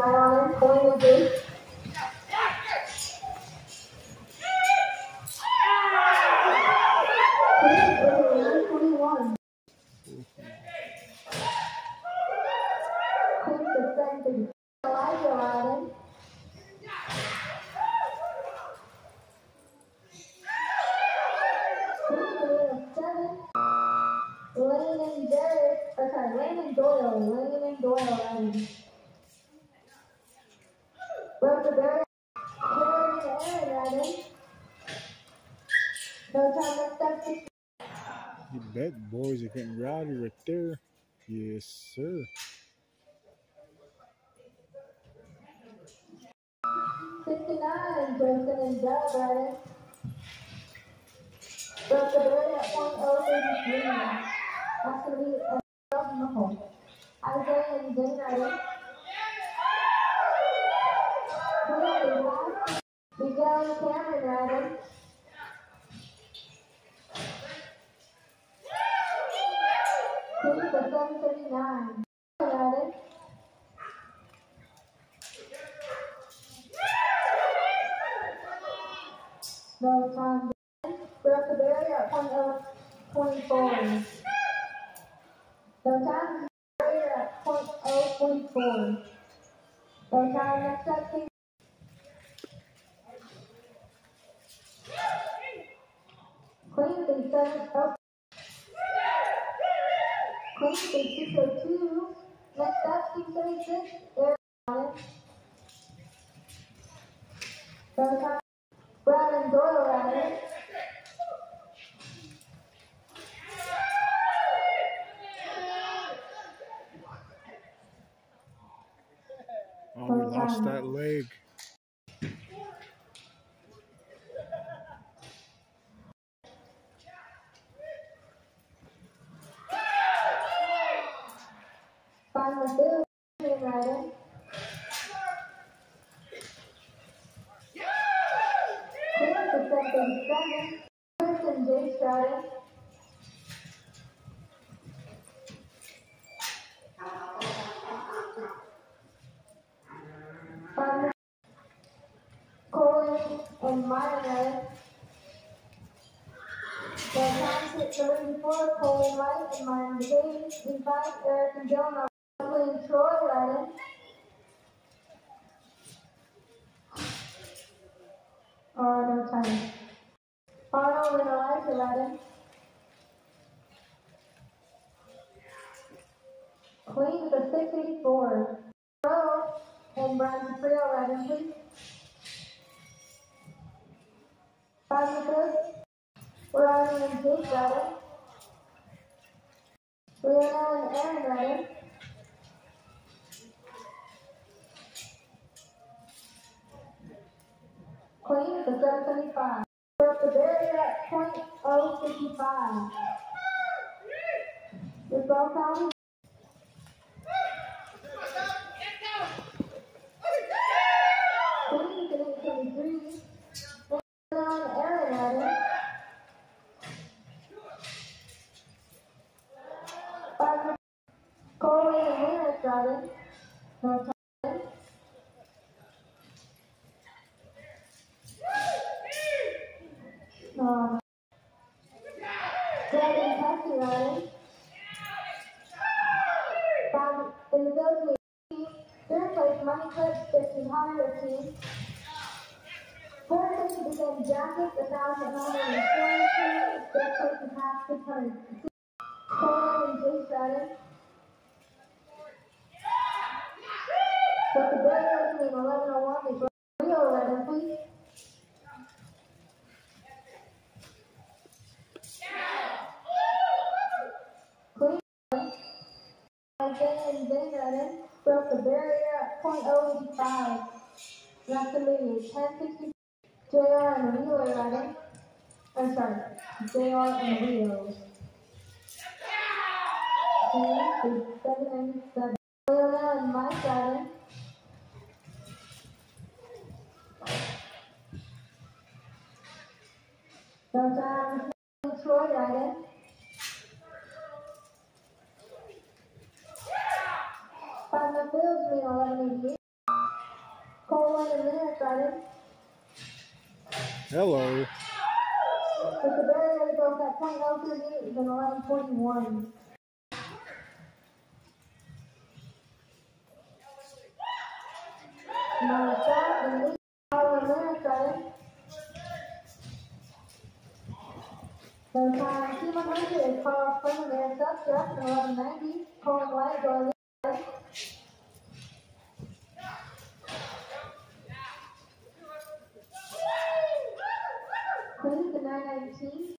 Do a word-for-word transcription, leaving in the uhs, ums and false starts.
Right on it, going with this. twenty-one. Queen defending. Elijah Ryan. Seven. Lane and Derek, or sorry, Lane and Doyle. Lane and Doyle Ryan. Broke the barrier. Carry the air, Ryan. No time left up to. You bet, boys are getting rowdy right there. Yes, sir. fifty-nine, Justin and Doug, Ryan. Broke the barrier at point oh thirty-three. That's going to be a twelve knuckle. Isaiah and Zane, Ryan. Clearly, last. Miguel and Cameron, Ryan. Queen for seven thirty-nine. Ryan. No time. Broke the barrier at point oh twenty-four. No time. Barrier at point oh twenty-four. No time. Next up, King. Queen three seven. Oh. Queen three six oh two. Next up, King thirty-six. Aaron. No time. Brad and Doyle Ryan. Oh, we lost that leg. Find the field, Ryan. Clear for second, seven. Chris and Jay Stratton. Find Colin and Myron. The times hit thirty-four, Colin White and Myron Gaines. In five, Eric and Jonah. And Troy Ryan. Oh, no time. Arnold and Elijah Ryan. Queen for six eighty-four. Rowe and Brian Caprio Ryan, please. Five minutes. Ryan and Jake Ryan. Leonel and Aaron Ryan. Queen for seven seventy-five. Broke the barrier at point oh fifty-five. Your ball count. Queen for eight seventy-three. Leonel and Aaron Ryan. Five minutes. Corey and Winner Ryan. No time. Uh, Greg and Cassie Ryan. Found in the village team. Third place, Money Clips, fifteen hundred team. Fourth place became Jacket, the thousand hundred and forty team. Fifth place is half six hundred. Colin and Jace Ryan. But the barrier team eleven oh one, they broke Rio Ryan, please. Isaiah and Zane Ryan broke the barrier at point oh eighty-five. That's the lead. ten sixty. J R and Wheeler Ryan. I'm sorry. J R and Wheels. seven ninety-seven. Leonel and Mike Ryan. No time. Troy Ryan. Five the Bills mean eleven eighty-eight. started. Hello. With the barrier broke at point oh thirty-eight with an eleven forty-one. Now shot and lead power winner started. The time team one hundred is Carl Spring America, Jeff in eleven ninety, Colin White, Doyle Lee. Queens in nine nineteen.